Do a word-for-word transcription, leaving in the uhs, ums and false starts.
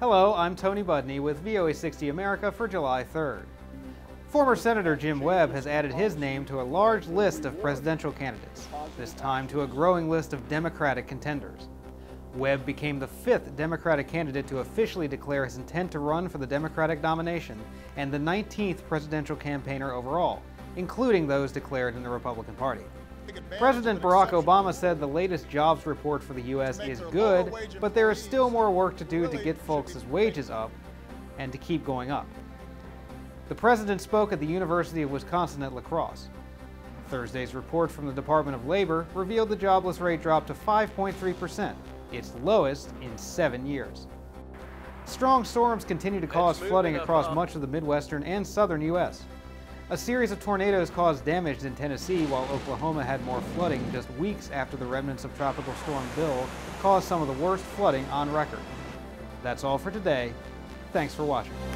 Hello, I'm Tony Budney with V O A sixty America for July third. Former Senator Jim Webb has added his name to a large list of presidential candidates, this time to a growing list of Democratic contenders. Webb became the fifth Democratic candidate to officially declare his intent to run for the Democratic nomination and the nineteenth presidential campaigner overall, including those declared in the Republican Party. President Barack Obama said the latest jobs report for the U S is good, but there is still more work to do to get folks' wages up and to keep going up. The president spoke at the University of Wisconsin at La Crosse. Thursday's report from the Department of Labor revealed the jobless rate dropped to five point three percent, its lowest in seven years. Strong storms continue to cause flooding across much of the Midwestern and Southern U S A series of tornadoes caused damage in Tennessee, while Oklahoma had more flooding just weeks after the remnants of Tropical Storm Bill caused some of the worst flooding on record. That's all for today. Thanks for watching.